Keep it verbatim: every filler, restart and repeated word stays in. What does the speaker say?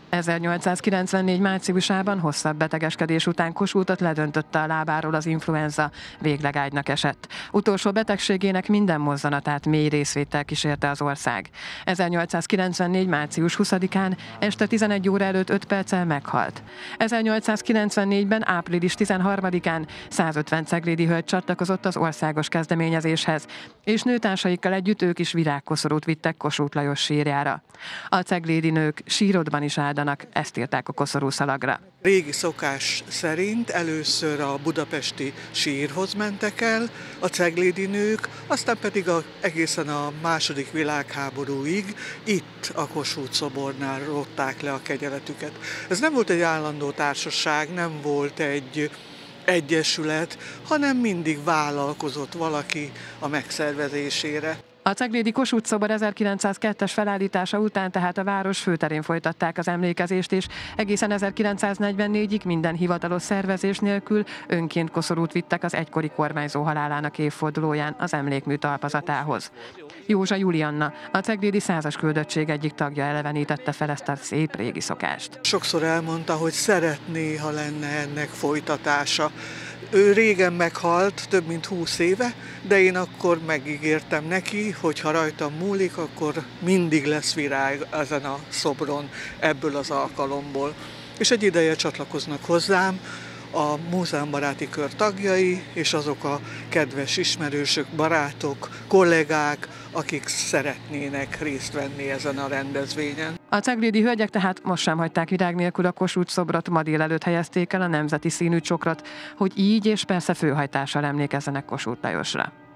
ezernyolcszázkilencvennégy márciusában hosszabb betegeskedés után Kossuthot ledöntötte a lábáról az influenza, végleg ágynak esett. Utolsó betegségének minden mozzanatát mély részvéttel kísérte az ország. ezernyolcszázkilencvennégy március huszadikán este tizenegy óra előtt öt perccel meghalt. ezernyolcszázkilencvennégyben április tizenharmadikán százötven ceglédi hölgy csatlakozott az országos kezdeményezéshez, és nőtársaikkal együtt ők is virágkoszorút vittek Kossuth Lajos sírjára. A ceglédi nők sírodban is áldanak, ezt írták a koszorúszalagra. Régi szokás szerint először a budapesti sírhoz mentek el a ceglédi nők, aztán pedig a, egészen a második világháborúig itt a Kossuth szobornál rótták le a kegyeletüket. Ez nem volt egy állandó társaság, nem volt egy egyesület, hanem mindig vállalkozott valaki a megszervezésére. A ceglédi Kossuth szobor ezerkilencszázkettes felállítása után tehát a város főterén folytatták az emlékezést, és egészen ezerkilencszáznegyvennégyig minden hivatalos szervezés nélkül önként koszorút vittek az egykori kormányzó halálának évfordulóján az emlékmű talpazatához. Józsa Julianna, a ceglédi százas küldöttség egyik tagja elevenítette fel ezt a szép régi szokást. Sokszor elmondta, hogy szeretné, ha lenne ennek folytatása. Ő régen meghalt, több mint húsz éve, de én akkor megígértem neki, hogy ha rajtam múlik, akkor mindig lesz virág ezen a szobron ebből az alkalomból. És egy ideje csatlakoznak hozzám a múzeumbaráti kör tagjai, és azok a kedves ismerősök, barátok, kollégák, akik szeretnének részt venni ezen a rendezvényen. A ceglédi hölgyek tehát most sem hagyták virág nélkül a Kossuth szobrot, ma délelőtt helyezték el a nemzeti színű csokrot, hogy így és persze főhajtással emlékezzenek Kossuth Lajosra.